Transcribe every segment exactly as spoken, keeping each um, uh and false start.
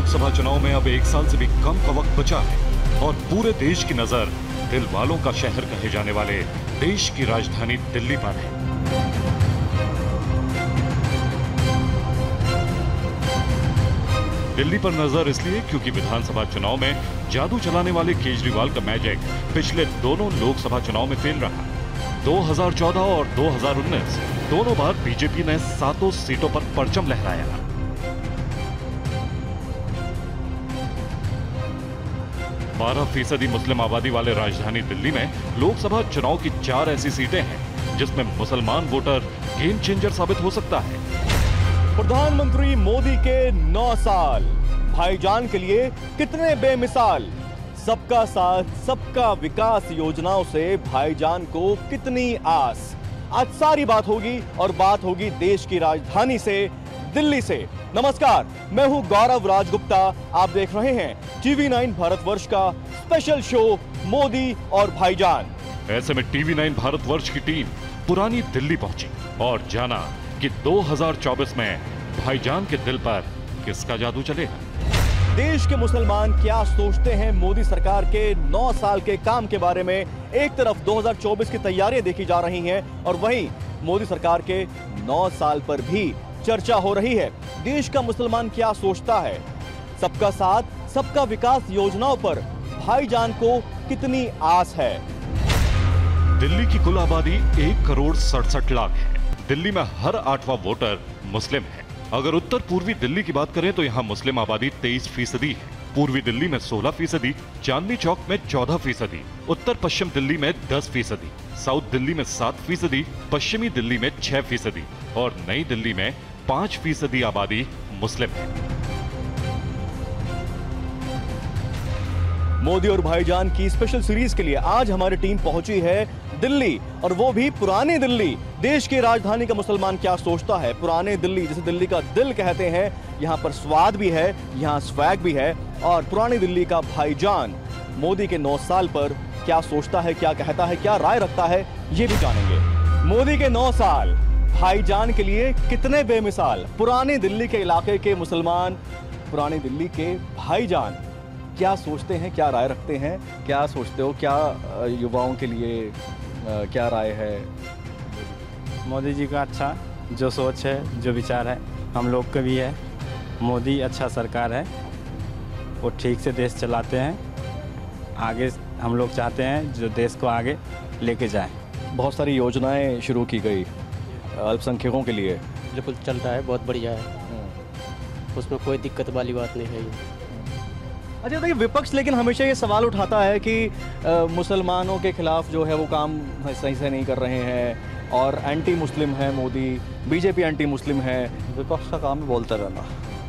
लोकसभा चुनाव में अब एक साल से भी कम का वक्त बचा है और पूरे देश की नजर दिल वालों का शहर कहे जाने वाले देश की राजधानी दिल्ली पर है। दिल्ली पर नजर इसलिए क्योंकि विधानसभा चुनाव में जादू चलाने वाले केजरीवाल का मैजिक पिछले दोनों लोकसभा चुनाव में फेल रहा। दो हज़ार चौदह और दो हज़ार उन्नीस दोनों बार बीजेपी ने सातों सीटों पर परचम लहराया। बारह फीसदी मुस्लिम आबादी वाले राजधानी दिल्ली में लोकसभा चुनाव की चार ऐसी सीटें हैं जिसमें मुसलमान वोटर गेम चेंजर साबित हो सकता है। प्रधानमंत्री मोदी के नौ साल भाईजान के लिए कितने बेमिसाल, सबका साथ सबका विकास योजनाओं से भाईजान को कितनी आस। आज सारी बात होगी और बात होगी देश की राजधानी से, दिल्ली से। नमस्कार, मैं हूं गौरव राजगुप्ता। आप देख रहे हैं टीवी नाइन भारतवर्ष का स्पेशल शो मोदी और भाईजान। ऐसे में टीवी नाइन भारतवर्ष की टीम पुरानी दिल्ली पहुंची और जाना कि दो हज़ार चौबीस में भाईजान के दिल पर किसका जादू चलेगा। देश के मुसलमान क्या सोचते हैं मोदी सरकार के नौ साल के काम के बारे में। एक तरफ दो हज़ार चौबीस की तैयारियां देखी जा रही हैं और वहीं मोदी सरकार के नौ साल पर भी चर्चा हो रही है। देश का मुसलमान क्या सोचता है, सबका साथ सबका विकास योजनाओं पर भाईजान को कितनी आस है। दिल्ली की कुल आबादी एक करोड़ सड़सठ लाख है। दिल्ली में हर आठवां वोटर मुस्लिम है। अगर उत्तर पूर्वी दिल्ली की बात करें तो यहाँ मुस्लिम आबादी तेईस फीसदी है। पूर्वी दिल्ली में सोलह फीसदी, चांदनी चौक में चौदह फीसदी, उत्तर पश्चिम दिल्ली में दस फीसदी, साउथ दिल्ली में सात फीसदी, पश्चिमी दिल्ली में छह फीसदी और नई दिल्ली में पांच फीसदी आबादी मुस्लिम है। मोदी और भाईजान की स्पेशल सीरीज के लिए आज हमारी टीम पहुंची है दिल्ली, और वो भी पुरानी दिल्ली। देश की राजधानी का मुसलमान क्या सोचता है। पुराने दिल्ली, जिसे दिल्ली का दिल कहते हैं, यहाँ पर स्वाद भी है, यहाँ स्वैग भी है। और पुरानी दिल्ली का भाईजान मोदी के नौ साल पर क्या सोचता है, क्या कहता है, क्या राय रखता है, ये भी जानेंगे। मोदी के नौ साल भाईजान के लिए कितने बेमिसाल। पुरानी दिल्ली के इलाके के मुसलमान, पुरानी दिल्ली के भाईजान क्या सोचते हैं, क्या राय रखते हैं। क्या सोचते हो, क्या युवाओं के लिए क्या राय है। मोदी जी का अच्छा जो सोच है, जो विचार है, हम लोग का भी है। मोदी अच्छा सरकार है, वो ठीक से देश चलाते हैं। आगे हम लोग चाहते हैं जो देश को आगे लेके जाएं। बहुत सारी योजनाएं शुरू की गई अल्पसंख्यकों के लिए। बिल्कुल चल रहा है, बहुत बढ़िया है, उसमें कोई दिक्कत वाली बात नहीं है ये। अच्छा, देखिए विपक्ष लेकिन हमेशा ये सवाल उठाता है कि आ, मुसलमानों के खिलाफ जो है वो काम सही से नहीं कर रहे हैं और एंटी मुस्लिम है मोदी, बीजेपी एंटी मुस्लिम है। विपक्ष का काम बोलते रहना।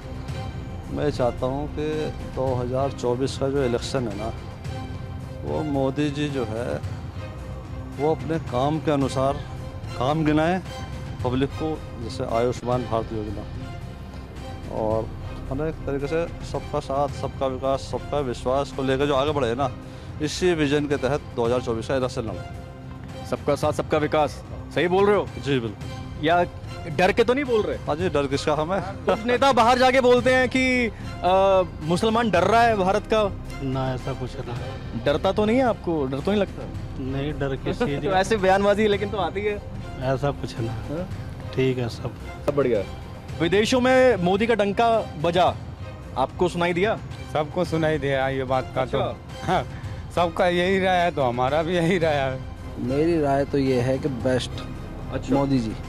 मैं चाहता हूँ कि दो हज़ार चौबीस का जो इलेक्शन है ना, वो मोदी जी जो है वो अपने काम के अनुसार काम गिनाएं पब्लिक को, जैसे आयुष्मान भारत योजना और अनेक तरीके से सबका साथ सबका विकास सबका विश्वास को लेकर जो आगे बढ़े ना, इसी विजन के तहत दो हज़ार चौबीस का इलेक्शन लड़ा। सबका साथ सबका विकास, सही बोल रहे हो? जी बिल्कुल। या डर के तो नहीं बोल रहे? हाँ जी, डर किसका हमें। कुछ नेता बाहर जाके बोलते हैं कि आ, मुसलमान डर रहा है भारत का। ना ऐसा कुछ ना। डरता तो नहीं है आपको? डर तो नहीं लगता? नहीं, डर किसी तो ऐसे बयानबाजी लेकिन तो आती है। ऐसा कुछ ना, ठीक है, सब सब बढ़िया। विदेशों में मोदी का डंका बजा, आपको सुनाई दिया? सबको सुनाई दिया ये बात का। अच्छा। तो हाँ, सबका यही राय है, तो हमारा भी यही राय है। मेरी राय तो ये है कि बेस्ट अच्छा। मोदी जी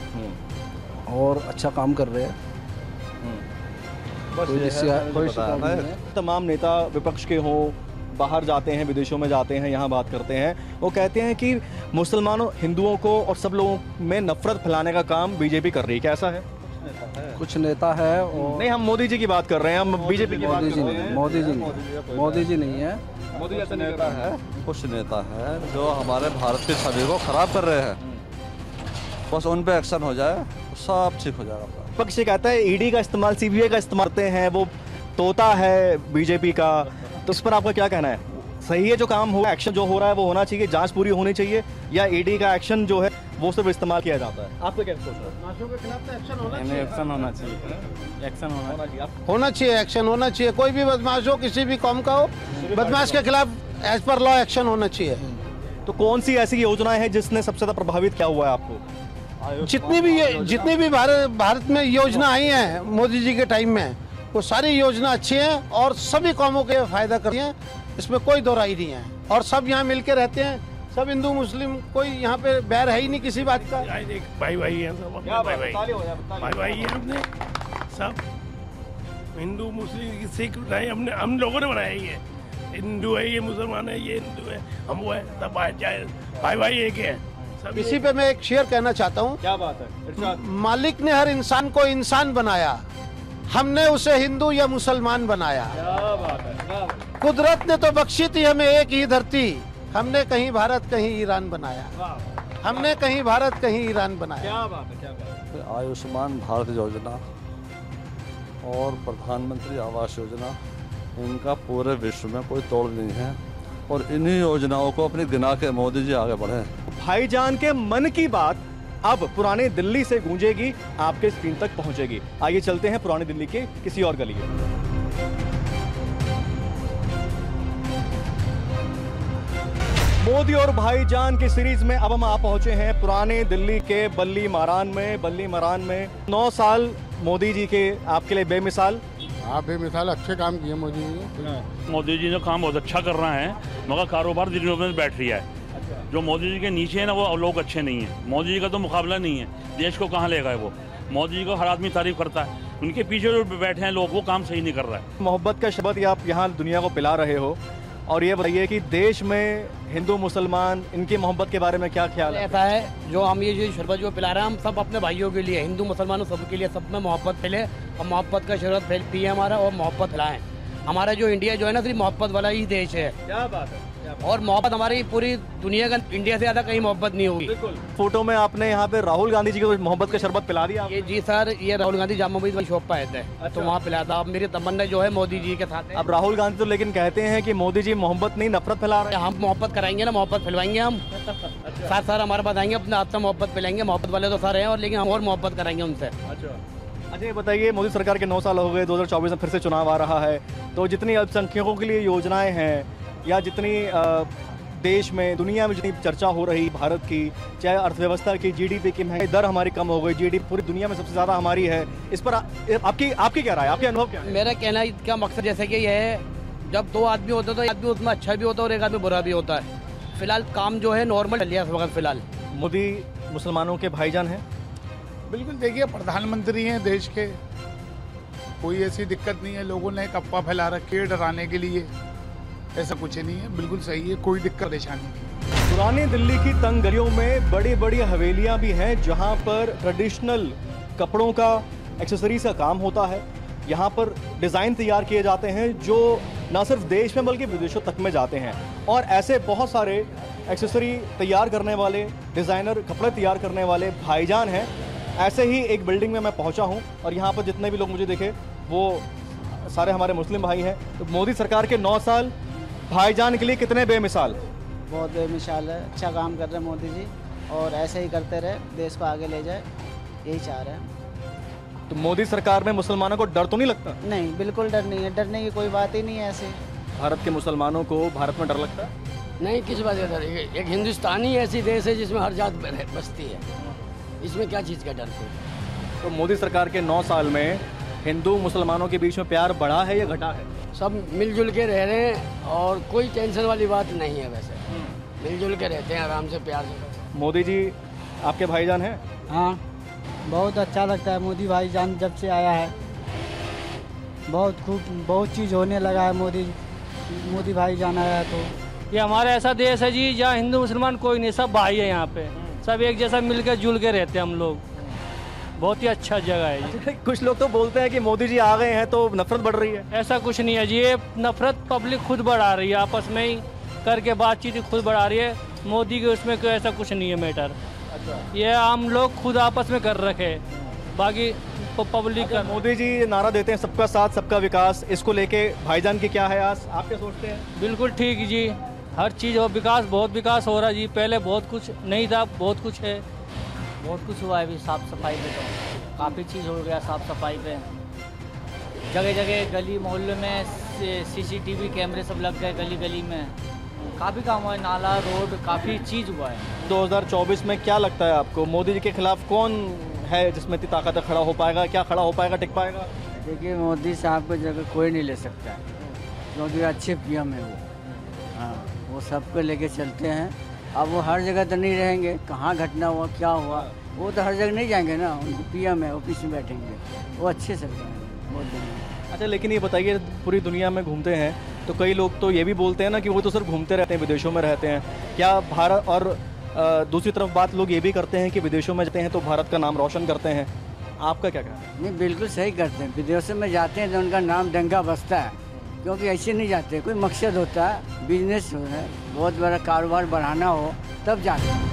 और अच्छा काम कर रहे हैं। बस कोई ये इससे- है, कोई मुझे शिकायत बताना नहीं है। है। तमाम नेता विपक्ष के हों, बाहर जाते हैं, विदेशों में जाते हैं, यहाँ बात करते हैं, वो कहते हैं कि मुसलमानों, हिंदुओं को और सब लोगों में नफरत फैलाने का काम बीजेपी कर रही है। क्या ऐसा है? कुछ नेता है और नहीं, हम मोदी जी की बात कर रहे हैं, हम बीजेपी की बात मोदी कर जी रहे नहीं, हैं। मोदी जी नहीं, मोदी जी नहीं है। मोदी ऐसा नहीं नेता करता है। है, कुछ नेता है जो हमारे भारत की छवि को खराब कर रहे हैं। बस उन पे एक्शन हो जाए तो सब ठीक हो जाएगा। विपक्ष ये कहता है ईडी का इस्तेमाल, सीबीआई का इस्तेमाल करते हैं, वो तोता है बीजेपी का। तो इस पर आपका क्या कहना है? सही है जो काम हो, एक्शन जो हो रहा है वो होना चाहिए, जांच पूरी होनी चाहिए, या ईडी का एक्शन जो है वो सब इस्तेमाल किया जाता है। आपका क्या सोच है? एक्शन होना चाहिए, एक्शन होना चाहिए। होना चाहिए, एक्शन होना चाहिए। कोई भी बदमाश हो, किसी भी कौम का हो, बदमाश के खिलाफ एज पर लॉ एक्शन होना चाहिए। तो कौन सी ऐसी योजनाएं हैं जिसने सबसे ज्यादा प्रभावित किया हुआ है आपको? जितनी भी ये जितनी भी भारत भारत में योजना आई हैं मोदी जी के टाइम में, वो सारी योजना अच्छी हैं और सभी कौमों के फायदा करती हैं, इसमें कोई दो राय नहीं है। और सब यहाँ मिल के रहते हैं, सब हिंदू मुस्लिम, कोई यहाँ पे बैर है ही नहीं किसी बात का। भाई भाई है सब, अपने भाई भाई भाई भाई है अपने सब, हिंदू मुस्लिम सिख नहीं, हमने हम लोगों ने बनाया ही है। हिंदू है, ये मुसलमान है, ये हिंदू है, हम वो है, सब भाई भाई भाई एक है। इसी पे मैं एक शेर कहना चाहता हूँ। क्या बात है? मालिक ने हर इंसान को इंसान बनाया, हमने उसे हिंदू या मुसलमान बनाया। क्या बात है? क्या बात है? कुदरत ने तो बख्शी थी हमें एक ही धरती, हमने कहीं भारत कहीं ईरान बनाया, हमने कहीं भारत कहीं ईरान बनाया। क्या बात है? क्या बात है? आयुष्मान भारत योजना और प्रधानमंत्री आवास योजना, इनका पूरे विश्व में कोई तोड़ नहीं है और इन्हीं योजनाओं को अपनी गिना के मोदी जी आगे बढ़े। भाईजान के मन की बात अब पुरानी दिल्ली से गूंजेगी, आपके स्क्रीन तक पहुंचेगी। आइए चलते हैं पुरानी दिल्ली के किसी और गली में। मोदी और भाईजान की सीरीज में अब हम आ पहुंचे हैं पुराने दिल्ली के बल्ली मारान में। बल्ली मारान में नौ साल मोदी जी के आपके लिए बेमिसाल। आप बेमिसाल अच्छे काम किए मोदी जी ने। मोदी जी ने काम बहुत अच्छा कर रहे हैं, मगर कारोबार दिल्ली में बैठ रही है। जो मोदी जी के नीचे है ना, वो लोग अच्छे नहीं हैं। मोदी जी का तो मुकाबला नहीं है, देश को कहाँ ले गए वो। मोदी जी को हर आदमी तारीफ करता है, उनके पीछे जो बैठे हैं लोग, वो काम सही नहीं कर रहा है। मोहब्बत का शब्द ये आप यहाँ दुनिया को पिला रहे हो, और ये बताइए कि देश में हिंदू मुसलमान इनकी मोहब्बत के बारे में क्या ख्याल है? ऐसा है, जो हम ये जो शरबत जो पिला रहे हैं, हम सब अपने भाइयों के लिए, हिंदू मुसलमानों सबके लिए, सब में मोहब्बत फैले और मोहब्बत का शरबत फैल पिए हमारा, और मोहब्बत फैलाएं। हमारा जो इंडिया जो है ना, सिर्फ मोहब्बत वाला ही देश है। क्या बात है? और मोहब्बत हमारी पूरी दुनिया का, इंडिया से ज्यादा कहीं मोहब्बत नहीं होगी। फोटो में आपने यहाँ पे राहुल गांधी जी को मोहब्बत का शरबत पिला दिया। ये जी सर, ये राहुल गांधी जामा मस्जिद वाली शॉप पे आए थे। अच्छा। तो वहाँ पिलाया था। अब मेरी तमन्ना जो है मोदी जी के साथ है। अब राहुल गांधी तो लेकिन कहते हैं कि मोदी जी मोहब्बत नहीं नफरत फैला रहे हैं। हम मोहब्बत कराएंगे ना, मोहब्बत फैलवाएंगे हम। अच्छा। साथ साथ हमारे पास आएंगे, अपने हाथ से मोहब्बत फैलाएंगे। मोहब्बत वाले तो सारे हैं, और लेकिन हम और मोहब्बत कराएंगे उनसे। अच्छा अच्छा, ये बताइए, मोदी सरकार के नौ साल हो गए, दो हज़ार चौबीस में फिर से चुनाव आ रहा है, तो जितनी अल्पसंख्यकों के लिए योजनाएं हैं, या जितनी देश में दुनिया में जितनी चर्चा हो रही भारत की, चाहे अर्थव्यवस्था की, जीडीपी की, महंगाई दर हमारी कम हो गई, जीडीपी पूरी दुनिया में सबसे ज़्यादा हमारी है, इस पर आ, आपकी आपकी क्या राय, आपके अनुभव क्या है? मेरा कहना का मकसद जैसे कि ये है, जब दो आदमी होते तो एक आदमी उसमें अच्छा भी होता है और एक आदमी बुरा भी होता है। फिलहाल काम जो है नॉर्मल चल रहा है इस वक्त फिलहाल। मोदी मुसलमानों के भाईजान हैं? बिल्कुल, देखिए प्रधानमंत्री हैं देश के, कोई ऐसी दिक्कत नहीं है। लोगों ने एक अफवाह फैला रखी है डराने के लिए, ऐसा कुछ नहीं है, बिल्कुल सही है, कोई दिक्कत परेशानी नहीं। पुरानी दिल्ली की तंग गलियों में बड़ी बड़ी हवेलियां भी हैं, जहां पर ट्रेडिशनल कपड़ों का, एक्सेसरीज का काम होता है। यहाँ पर डिज़ाइन तैयार किए जाते हैं जो न सिर्फ देश में बल्कि विदेशों तक में जाते हैं, और ऐसे बहुत सारे एक्सेसरी तैयार करने वाले, डिज़ाइनर कपड़े तैयार करने वाले भाईजान हैं। ऐसे ही एक बिल्डिंग में मैं पहुंचा हूं, और यहाँ पर जितने भी लोग मुझे देखे वो सारे हमारे मुस्लिम भाई हैं। तो मोदी सरकार के नौ साल भाईजान के लिए कितने बेमिसाल? बहुत बेमिसाल है, अच्छा काम कर रहे हैं मोदी जी, और ऐसे ही करते रहे, देश को आगे ले जाए, यही चाह रहे हैं। तो मोदी सरकार में मुसलमानों को डर तो नहीं लगता? नहीं, बिल्कुल डर नहीं है, डरने की कोई बात ही नहीं है। ऐसे भारत के मुसलमानों को भारत में डर लगता है? नहीं, किस बात का डर? एक हिंदुस्तान ही ऐसी देश है जिसमें हर जात बसती है, इसमें क्या चीज़ का डर है? तो मोदी सरकार के नौ साल में हिंदू मुसलमानों के बीच में प्यार बढ़ा है या घटा है? सब मिलजुल के रह रहे हैं और कोई टेंशन वाली बात नहीं है। वैसे मिलजुल के रहते हैं आराम से, प्यार से। मोदी जी आपके भाईजान हैं? हाँ, बहुत अच्छा लगता है मोदी भाईजान जब से आया है, बहुत खूब बहुत चीज़ होने लगा है। मोदी मोदी भाईजान आया है तो ये हमारा ऐसा देश है जी जहाँ हिंदू मुसलमान कोई नहीं, सब भाई है। यहाँ पे सब एक जैसा मिलकर जुल के रहते हैं हम लोग, बहुत ही अच्छा जगह है ये। कुछ लोग तो बोलते हैं कि मोदी जी आ गए हैं तो नफरत बढ़ रही है। ऐसा कुछ नहीं है जी, ये नफरत पब्लिक खुद बढ़ा रही है, आपस में ही करके बातचीत खुद बढ़ा रही है। मोदी के उसमें कोई ऐसा कुछ नहीं है मैटर। अच्छा। ये हम लोग खुद आपस में कर रखे, बाकी पब्लिक का। मोदी जी नारा देते हैं सबका साथ सबका विकास, इसको लेके भाईजान की क्या है आस, आप क्या सोचते हैं? बिल्कुल ठीक जी, हर चीज़ हो, विकास बहुत विकास हो रहा है जी। पहले बहुत कुछ नहीं था, बहुत कुछ है, बहुत कुछ हुआ है अभी साफ़ सफाई पे, तो काफ़ी चीज़ हो गया साफ़ सफाई पे। जगह जगह गली मोहल्ले में सीसीटीवी कैमरे सब लग गए गली गली में, काफ़ी काम हुआ है, नाला रोड काफ़ी चीज़ हुआ है। दो हज़ार चौबीस में क्या लगता है आपको, मोदी जी के खिलाफ कौन है जिसमें इतनी ताकत खड़ा हो पाएगा, क्या खड़ा हो पाएगा, टिक पाएगा? देखिए मोदी साहब को जगह कोई नहीं ले सकता है, क्योंकि अच्छे पीएम है वो। हाँ, वो सबको लेके चलते हैं। अब वो हर जगह तो नहीं रहेंगे, कहाँ घटना हुआ क्या हुआ वो तो हर जगह नहीं जाएंगे ना, उनको पीएम है ऑफिस में बैठेंगे, वो अच्छे सरकार है बहुत बढ़िया। अच्छा, लेकिन ये बताइए, पूरी दुनिया में घूमते हैं तो कई लोग तो ये भी बोलते हैं ना कि वो तो सिर्फ घूमते रहते हैं, विदेशों में रहते हैं। क्या भारत और आ, दूसरी तरफ बात लोग ये भी करते हैं कि विदेशों में जाते हैं तो भारत का नाम रोशन करते हैं, आपका क्या कहना है? नहीं, बिल्कुल सही करते हैं। विदेशों में जाते हैं तो उनका नाम डंका बसता है, क्योंकि ऐसे नहीं जाते, कोई मकसद होता है, बिजनेस हो है, बहुत बड़ा कारोबार बढ़ाना हो तब जाते हैं।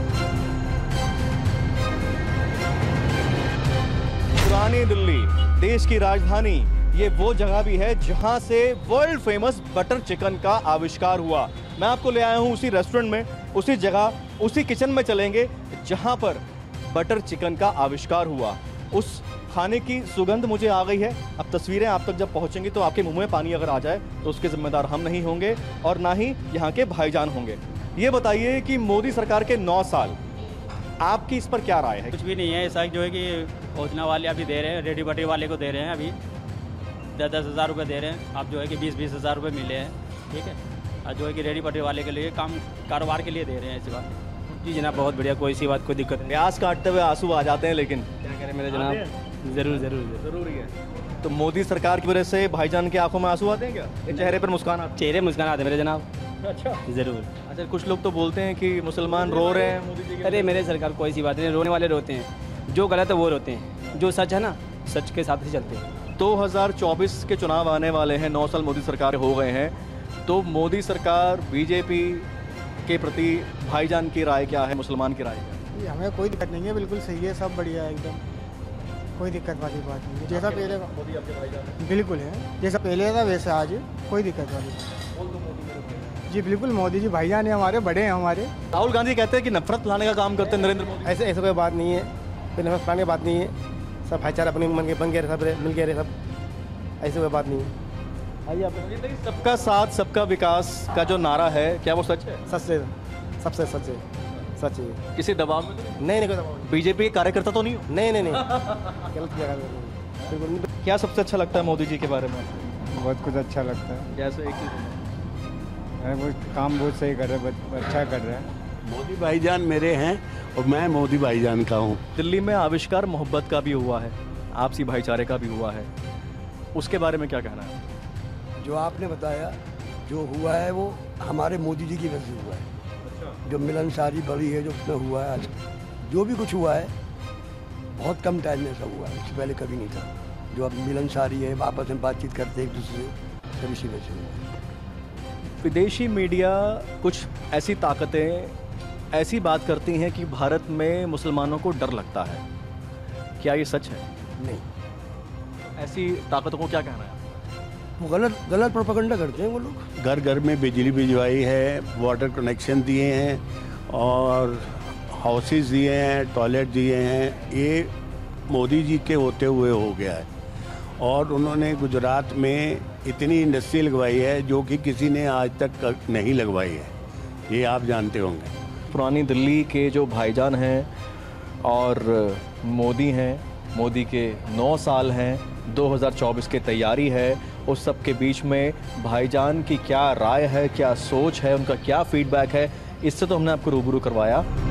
पुरानी दिल्ली, देश की राजधानी, ये वो जगह भी है जहां से वर्ल्ड फेमस बटर चिकन का आविष्कार हुआ। मैं आपको ले आया हूं उसी रेस्टोरेंट में, उसी जगह, उसी किचन में चलेंगे जहां पर बटर चिकन का आविष्कार हुआ। उस खाने की सुगंध मुझे आ गई है। अब तस्वीरें आप तक जब पहुंचेंगी तो आपके मुंह में पानी अगर आ जाए तो उसके जिम्मेदार हम नहीं होंगे और ना ही यहाँ के भाईजान होंगे। ये बताइए कि मोदी सरकार के नौ साल, आपकी इस पर क्या राय है? कुछ भी नहीं है, ऐसा जो है कि योजना वाले अभी दे रहे हैं, रेडी बटी वाले को दे रहे हैं, अभी दस दस हज़ार रुपये दे रहे हैं, अब जो है कि बीस बीस हज़ार रुपये मिले हैं, ठीक है। और जो है कि रेडी बटी वाले के लिए काम कारोबार के लिए दे रहे हैं, ऐसी बात। जी जनाब, बहुत बढ़िया, कोई सी बात, कोई दिक्कत नहीं। प्याज काटते हुए आंसू आ जाते हैं, लेकिन क्या करें मेरे जनाब, ज़रूर ज़रूर ज़रूरी है। तो मोदी सरकार की वजह से भाईजान की आंखों में आंसू आते हैं क्या? ये चेहरे पर मुस्कान आते? चेहरे मुस्कान आते मेरे जनाब। अच्छा, ज़रूर। अच्छा, कुछ लोग तो बोलते हैं कि मुसलमान रो रहे हैं मोदी जी के। अरे मेरे सरकार कोई सी बात नहीं, रोने वाले रोते हैं, जो गलत है वो रोते हैं, जो सच है ना सच के साथ ही चलते हैं। दो हज़ार चौबीस के चुनाव आने वाले हैं, नौ साल मोदी सरकार हो गए हैं, तो मोदी सरकार बीजेपी के प्रति भाईजान की राय क्या है, मुसलमान की राय क्या है? हमें कोई दिक्कत नहीं है, बिल्कुल सही है, सब बढ़िया है एकदम, कोई दिक्कत वाली बात नहीं है। जैसा पहले मोदी आपके भाईजान बिल्कुल है, जैसा पहले था वैसा आज, कोई दिक्कत वाली जी, बिल्कुल मोदी जी भाईजान है हमारे, बड़े हैं हमारे। राहुल गांधी कहते हैं कि नफरत लाने का काम करते हैं नरेंद्र मोदी। ऐसे ऐसा कोई बात नहीं है, कोई नफरत लाने की बात नहीं है, सब भाईचारा अपने मन के बन गए, सब मिल गए सब, ऐसे कोई बात नहीं है। आइए आप। सबका साथ सबका विकास का जो नारा है, क्या वो सच है? सच से, सबसे सच है, सच है। किसी दबाव में? नहीं नहीं, कोई दबाव नहीं। बीजेपी के कार्यकर्ता तो नहीं हो? नहीं नहीं नहीं, गलत किया बिल्कुल। क्या सबसे अच्छा लगता है मोदी जी के बारे में? बहुत कुछ अच्छा लगता है, जैसे एक अरे वो काम बहुत सही कर रहे हैं, अच्छा कर रहे हैं। मोदी भाईजान मेरे हैं और मैं मोदी भाईजान का हूँ। दिल्ली में आविष्कार मोहब्बत का भी हुआ है, आपसी भाईचारे का भी हुआ है, उसके बारे में क्या कहना है? जो आपने बताया जो हुआ है वो हमारे मोदी जी की वजह से हुआ है। जो मिलनसारी बड़ी है जो उसमें हुआ है, आज जो भी कुछ हुआ है बहुत कम टाइम में ऐसा हुआ है, इससे पहले कभी नहीं था। जो अब मिलनसारी है, आपस में बातचीत करते एक दूसरे से, सब इसी वजह से हुआ है। विदेशी मीडिया कुछ ऐसी ताकतें ऐसी बात करती हैं कि भारत में मुसलमानों को डर लगता है, क्या ये सच है? नहीं। ऐसी ताकतों को क्या कहना है? वो गलत गलत प्रोपेगेंडा करते हैं वो लोग। घर घर में बिजली भिजवाई है, वाटर कनेक्शन दिए हैं और हाउसेस दिए हैं, टॉयलेट दिए हैं, ये मोदी जी के होते हुए हो गया है। और उन्होंने गुजरात में इतनी इंडस्ट्री लगवाई है जो कि किसी ने आज तक नहीं लगवाई है, ये आप जानते होंगे। पुरानी दिल्ली के जो भाईजान हैं और मोदी हैं, मोदी के नौ साल हैं, दो हज़ार चौबीस की तैयारी है, उस सब के बीच में भाईजान की क्या राय है, क्या सोच है, उनका क्या फीडबैक है, इससे तो हमने आपको रूबरू करवाया।